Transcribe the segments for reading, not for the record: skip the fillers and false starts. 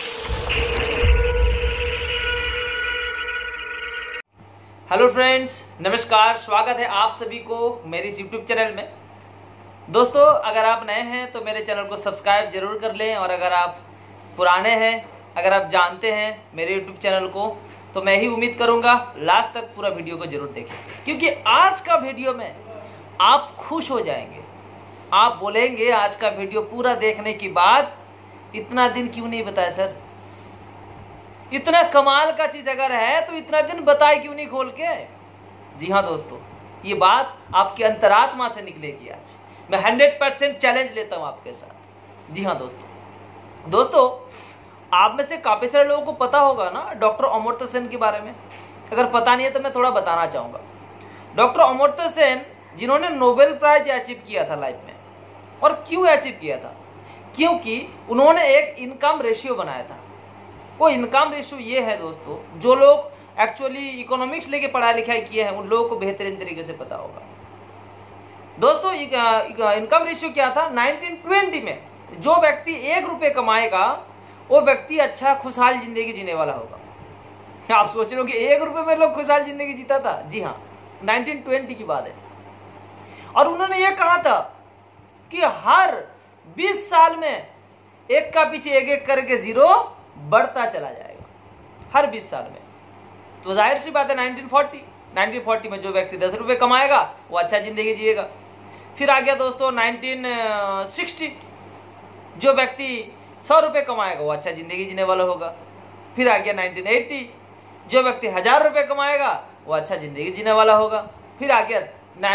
Hello friends, नमस्कार। स्वागत है आप सभी को मेरी इस यूट्यूब चैनल में। दोस्तों, अगर आप नए हैं तो मेरे चैनल को सब्सक्राइब जरूर कर लें, और अगर आप पुराने हैं, अगर आप जानते हैं मेरे यूट्यूब चैनल को, तो मैं ही उम्मीद करूंगा लास्ट तक पूरा वीडियो को जरूर देखें, क्योंकि आज का वीडियो में आप खुश हो जाएंगे। आप बोलेंगे आज का वीडियो पूरा देखने के बाद इतना दिन क्यों नहीं बताया सर, इतना कमाल का चीज अगर है तो इतना दिन बताए क्यों नहीं खोल के। जी हाँ दोस्तों, ये बात आपकी अंतरात्मा से निकलेगी। आज मैं 100% चैलेंज लेता हूं आपके साथ। जी हाँ दोस्तों, आप में से काफी सारे लोगों को पता होगा ना डॉक्टर अमर्त्य सेन के बारे में। अगर पता नहीं है तो मैं थोड़ा बताना चाहूंगा। डॉक्टर अमर्त्य सेन, जिन्होंने नोबेल प्राइज अचीव किया था लाइफ में, और क्यों अचीव किया था? क्योंकि उन्होंने एक इनकम रेशियो बनाया था। वो इनकम रेशियो ये है दोस्तों, जो लोग एक्चुअली इकोनॉमिक्स लेके पढ़ाई लिखाई किए हैं उन लोगों को बेहतरीन तरीके से पता होगा। दोस्तों, इनकम रेशियो क्या था? 1920 में जो व्यक्ति 1 रुपये कमाएगा वो व्यक्ति अच्छा खुशहाल जिंदगी जीने वाला होगा। आप सोच रहे हो कि 1 रुपये में लोग खुशहाल जिंदगी जीता था? जी हाँ, 1920 की बात है। और उन्होंने ये कहा था कि हर 20 साल में एक का पीछे एक करके जीरो बढ़ता चला जाएगा, हर 20 साल में। तो जाहिर सी बात है 1940 में जो व्यक्ति 10 रुपये कमाएगा वो अच्छा जिंदगी जिएगा। फिर आ गया दोस्तों 1960, जो व्यक्ति 100 रुपये कमाएगा वो अच्छा जिंदगी जीने वाला होगा। फिर आ गया 1980, जो व्यक्ति 1000 रुपये कमाएगा वो अच्छा जिंदगी जीने वाला होगा। फिर आ गया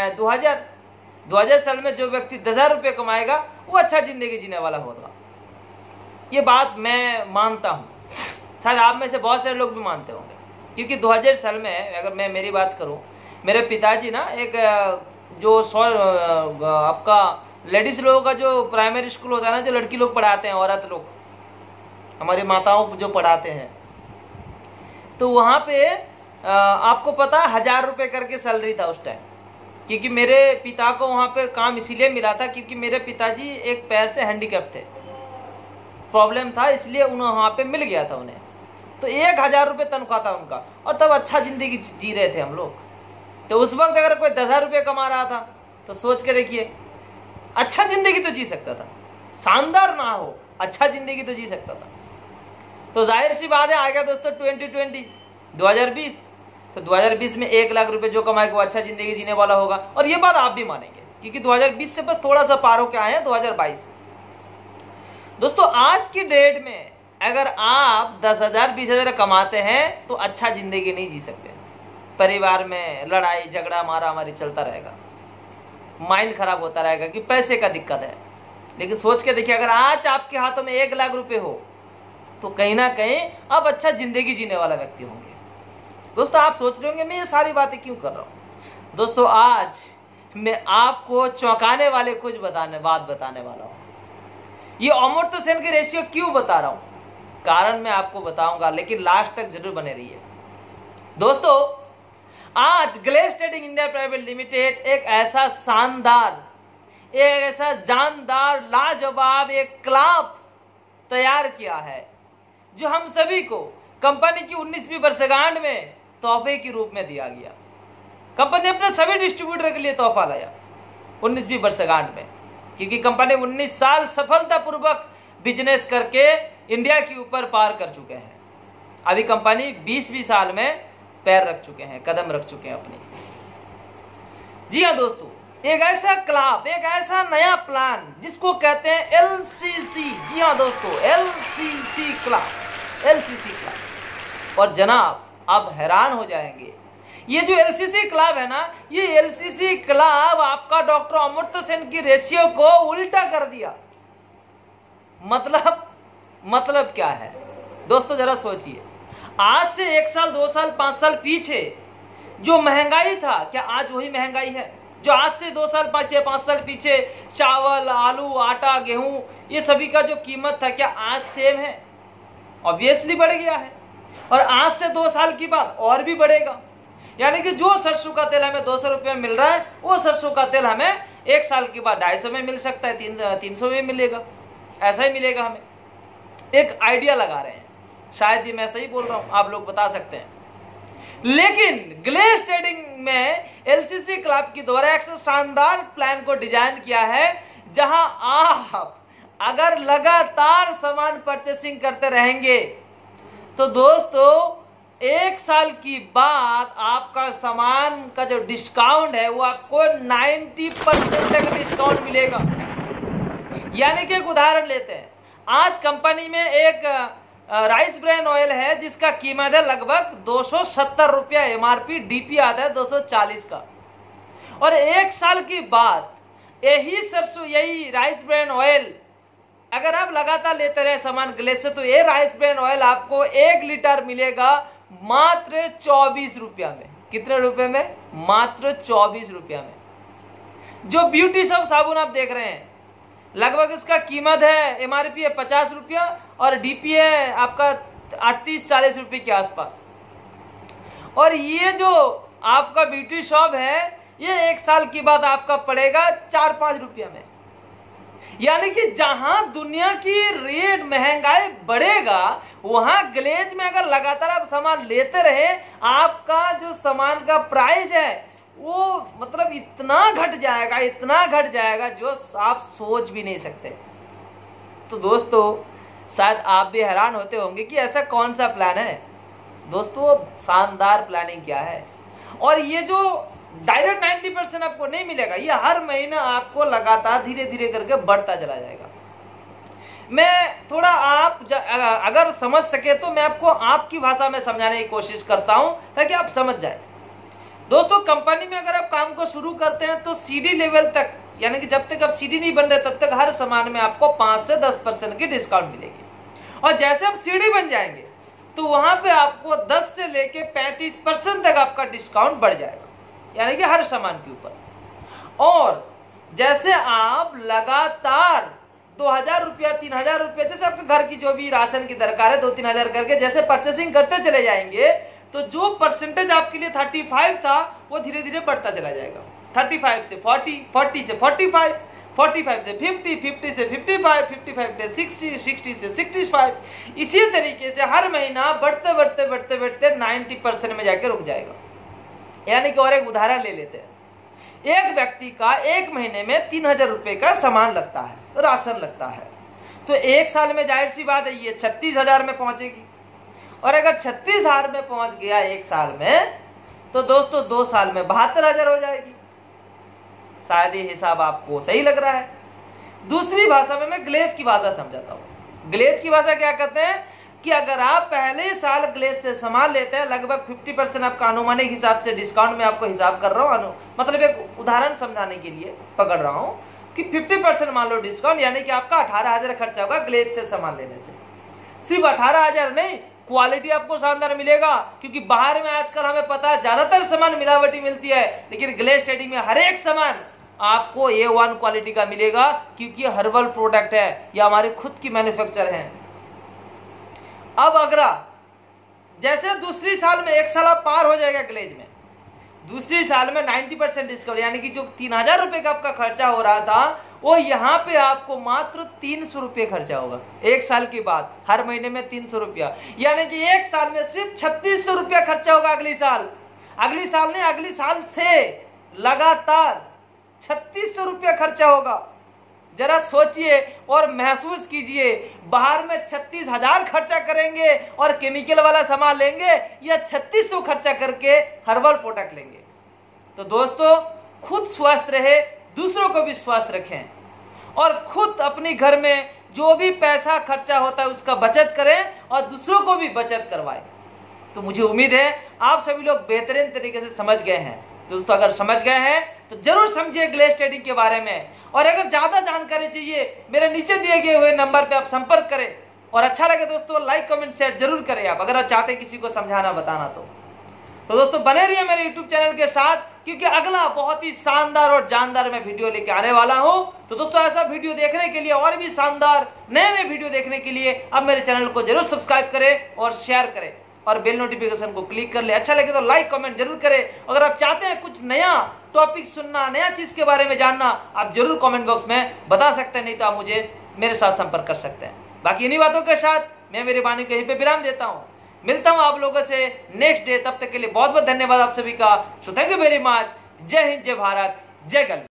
2000 साल में जो व्यक्ति 10,000 रुपये कमाएगा वो अच्छा जिंदगी जीने वाला होगा। ये बात मैं मानता हूँ, शायद आप में से बहुत सारे लोग भी मानते होंगे, क्योंकि 2000 साल में अगर मैं मेरी बात करूं, मेरे पिताजी ना एक जो आपका लेडीज लोगों का जो प्राइमरी स्कूल होता है ना, जो लड़की लोग पढ़ाते हैं, औरत लोग, हमारी माताओं जो पढ़ाते हैं, तो वहाँ पे आपको पता 1000 रुपये करके सैलरी था उस टाइम। क्योंकि मेरे पिता को वहाँ पे काम इसीलिए मिला था क्योंकि मेरे पिताजी एक पैर से हैंडीकैप थे, प्रॉब्लम था, इसलिए उन्हें वहाँ पे मिल गया था उन्हें। तो 1000 रुपये तनख्वाह था उनका, और तब अच्छा जिंदगी जी रहे थे हम लोग। तो उस वक्त अगर कोई 10,000 रुपये कमा रहा था तो सोच के देखिए, अच्छा जिंदगी तो जी सकता था, शानदार ना हो, अच्छा जिंदगी तो जी सकता था। तो जाहिर सी बात है आ गया दोस्तों 2020, तो 2020 में 1 लाख रुपए जो कमाएगा वो अच्छा जिंदगी जीने वाला होगा। और ये बात आप भी मानेंगे, क्योंकि 2020 से बस थोड़ा सा पार होके आए हैं 2022। दोस्तों, आज की डेट में अगर आप 10,000 20,000 कमाते हैं तो अच्छा जिंदगी नहीं जी सकते। परिवार में लड़ाई झगड़ा मारा मारी चलता रहेगा, माइंड खराब होता रहेगा कि पैसे का दिक्कत है। लेकिन सोच के देखिए, अगर आज आपके हाथों में 1 लाख रुपए हो तो कहीं ना कहीं आप अच्छा जिंदगी जीने वाला व्यक्ति होंगे। दोस्तों, आप सोच रहे होंगे मैं ये सारी बातें क्यों कर रहा हूं। दोस्तों, आज मैं आपको चौंकाने वाले कुछ बात बताने वाला हूं। ये अमर्त्य सेन के रेशियो क्यों बता रहा हूं, कारण मैं आपको बताऊंगा, लेकिन लास्ट तक जरूर बने रहिए। दोस्तों, आज glaze trading India private limited एक ऐसा शानदार, एक ऐसा जानदार, लाजवाब एक क्लब तैयार किया है जो हम सभी को कंपनी की 19वीं वर्षगांठ में तोहफे के रूप में दिया गया। कंपनी अपने सभी डिस्ट्रीब्यूटर के लिए तोहफा लाया 19वीं वर्षगांठ में, क्योंकि कंपनी 19 साल सफलतापूर्वक बिजनेस करके इंडिया के ऊपर पार कर चुके हैं। अभी कंपनी 20वीं साल में पैर रख चुके हैं, कदम रख चुके हैं अपनी। जी हाँ दोस्तों, एक ऐसा क्लब, एक ऐसा नया प्लान जिसको कहते हैं LCC। जी हाँ दोस्तों, LCC क्लब। और जनाब, आप हैरान हो जाएंगे, ये जो LCC क्लब है ना, ये LCC क्लब आपका डॉक्टर अमर्त्य सेन की रेशियो को उल्टा कर दिया। मतलब क्या है दोस्तों, जरा सोचिए। आज से 1 साल 2 साल 5 साल पीछे जो महंगाई था, क्या आज वही महंगाई है? जो आज से 2 साल 5 साल पीछे चावल, आलू, आटा, गेहूं, ये सभी का जो कीमत था, क्या आज सेम है? ऑब्वियसली बढ़ गया है, और आज से 2 साल की बाद और भी बढ़ेगा। यानी कि जो सरसों का तेल हमें 200 रुपये में मिल रहा है, वो सरसों का तेल हमें 1 साल के बाद 250 में मिल सकता है, 300 में मिलेगा, ऐसा ही मिलेगा हमें। एक आइडिया लगा रहे हैं। शायद ये मैं सही बोल रहा हूं, आप लोग बता सकते हैं। लेकिन ग्लेज ट्रेडिंग में एलसीसी क्लब की द्वारा एक शानदार प्लान को डिजाइन किया है, जहां आप अगर लगातार सामान परचेसिंग करते रहेंगे तो दोस्तों 1 साल की बाद आपका सामान का जो डिस्काउंट है वो आपको 90% तक डिस्काउंट मिलेगा। यानी कि एक उदाहरण लेते हैं, आज कंपनी में एक राइस ब्रान ऑयल है जिसका कीमत है लगभग 270 रुपया, एमआरपी, डीपी आता है 240 का, और 1 साल की बाद यही सरसों, यही राइस ब्रान ऑयल अगर आप लगातार लेते रहे सामान ग्लेज से, तो ये राइस ब्रान ऑयल आपको 1 लीटर मिलेगा मात्र 24 रुपया में। कितने रुपए में? मात्र 24 रुपया में। जो ब्यूटी सब साबुन आप देख रहे हैं, लगभग इसका कीमत है, एमआरपी है 50 रुपया और डीपी है आपका 38-40 रुपये के आसपास। और ये जो आपका ब्यूटी शॉप है, ये 1 साल की बाद आपका पड़ेगा 4-5 रुपया में। यानी कि जहां दुनिया की रेट महंगाई बढ़ेगा, वहां ग्लेज में अगर लगातार आप सामान लेते रहे, आपका जो सामान का प्राइस है वो मतलब इतना घट जाएगा, इतना घट जाएगा जो आप सोच भी नहीं सकते। तो दोस्तों शायद आप भी हैरान होते होंगे कि ऐसा कौन सा प्लान है। दोस्तों शानदार प्लानिंग क्या है, और ये जो डायरेक्ट 90% आपको नहीं मिलेगा, ये हर महीना आपको लगातार धीरे धीरे करके बढ़ता चला जाएगा। मैं थोड़ा आप अगर समझ सके तो मैं आपको आपकी भाषा में समझाने की कोशिश करता हूं ताकि आप समझ जाए। दोस्तों कंपनी में अगर आप काम को शुरू करते हैं तो सीडी लेवल तक, यानी कि जब तक आप सीडी नहीं बन रहे तब तक हर सामान में आपको 5 से 10% की डिस्काउंट मिलेगी। और जैसे आप सीडी बन जाएंगे तो वहां पे आपको 10 से लेके 35% तक आपका डिस्काउंट बढ़ जाएगा, यानी कि हर सामान के ऊपर। और जैसे आप लगातार 2000 रुपया, 3000 रुपया, जैसे आपके घर की जो भी राशन की दरकार है 2-3 हजार करके जैसे परचेसिंग करते चले जाएंगे, तो जो परसेंटेज आपके लिए 35 था वो धीरे धीरे बढ़ता चला जाएगा। 35 से 40, 40 से 45, 45 से 50, 50 से 55, 55 से 60, 60 से 65। इसी तरीके से हर महीना बढ़ते बढ़ते बढ़ते बढ़ते 90% में जाकर रुक जाएगा। यानी कि और एक उदाहरण ले लेते हैं, एक व्यक्ति का 1 महीने में 3000 रुपए का सामान लगता है, राशन लगता है, तो 1 साल में जाहिर सी बात है ये 36,000 में पहुंचेगी। और अगर 36,000 में पहुंच गया 1 साल में, तो दोस्तों 2 साल में 72,000 हो जाएगी। शायद ये हिसाब आपको सही लग रहा है। दूसरी भाषा में मैं ग्लेज की भाषा समझाता हूं। ग्लेज की भाषा क्या कहते हैं कि अगर आप पहले साल ग्लेज से सामान लेते हैं, लगभग 50% आपका अनुमानिक हिसाब से डिस्काउंट में आपको हिसाब कर रहा हूं, मतलब एक उदाहरण समझाने के लिए पकड़ रहा हूं कि 50% मान लो डिस्काउंट, यानी कि आपका 18,000 खर्चा होगा ग्लेज से सामान लेने से। सिर्फ 18,000 नहीं, क्वालिटी आपको शानदार मिलेगा, क्योंकि बाहर में आजकल हमें पता है ज्यादातर सामान मिलावटी मिलती है, लेकिन ग्लेज ट्रेडिंग में हर एक सामान आपको A1 क्वालिटी का मिलेगा, क्योंकि हर्बल प्रोडक्ट है, या हमारे खुद की मैन्युफैक्चर है। अब अगर जैसे दूसरी साल में 1 साल आप पार हो जाएगा ग्लेज में, दूसरी साल में 90% डिस्काउंट, यानी कि जो 3000 रुपए का आपका खर्चा हो रहा था वो यहाँ पे आपको मात्र 300 रुपये खर्चा होगा 1 साल के बाद, हर महीने में 300 रुपया, यानी कि 1 साल में सिर्फ 3600 रुपया खर्चा होगा। अगली साल नहीं, अगली साल से लगातार 3600 रुपया खर्चा होगा। जरा सोचिए और महसूस कीजिए, बाहर में 36,000 खर्चा करेंगे और केमिकल वाला सामान लेंगे, या 3600 खर्चा करके हर्बल प्रोडक्ट लेंगे। तो दोस्तों खुद स्वस्थ रहे, दूसरों को भी स्वस्थ रखें, और खुद अपने घर में जो भी पैसा खर्चा होता है उसका बचत करें और दूसरों को भी बचत करवाएं। तो मुझे उम्मीद है आप सभी लोग बेहतरीन तरीके से समझ गए हैं। दोस्तों अगर समझ गए हैं तो जरूर समझिए ग्लेज ट्रेडिंग के बारे में, और अगर ज्यादा जानकारी चाहिए मेरे नीचे दिए गए हुए नंबर पे आप संपर्क करें, और अच्छा लगे दोस्तों लाइक कमेंट शेयर जरूर करें आप, अगर आप चाहते हैं किसी को समझाना बताना तो दोस्तों बने रहिए मेरे यूट्यूब चैनल के साथ, क्योंकि अगला बहुत ही शानदार और जानदार मैं वीडियो लेके आने वाला हूं। तो दोस्तों ऐसा वीडियो देखने के लिए और भी शानदार नए नए वीडियो देखने के लिए आप मेरे चैनल को जरूर सब्सक्राइब करें और शेयर करें और बेल नोटिफिकेशन को क्लिक कर ले। अच्छा लगे तो लाइक कमेंट जरूर करें। अगर आप चाहते हैं कुछ नया टॉपिक सुनना, नया चीज के बारे में जानना, आप जरूर कमेंट बॉक्स में बता सकते हैं, नहीं तो आप मुझे मेरे साथ संपर्क कर सकते हैं। बाकी इन्हीं बातों के साथ मैं मेरी वाणी को यहीं पे विराम देता हूँ। मिलता हूँ आप लोगों से नेक्स्ट डे। तब तक के लिए बहुत बहुत धन्यवाद आप सभी का। So thank you very much. जय हिंद, जय भारत, जय गल।